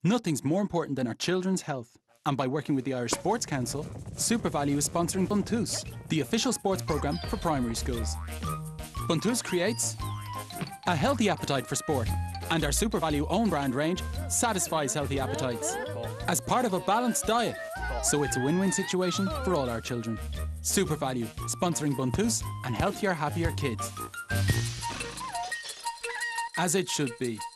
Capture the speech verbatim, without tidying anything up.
Nothing's more important than our children's health. And by working with the Irish Sports Council, SuperValue is sponsoring Buntoos, the official sports programme for primary schools. Buntoos creates a healthy appetite for sport, and our SuperValue own brand range satisfies healthy appetites as part of a balanced diet. So it's a win-win situation for all our children. SuperValue, sponsoring Buntoos and healthier, happier kids. As it should be.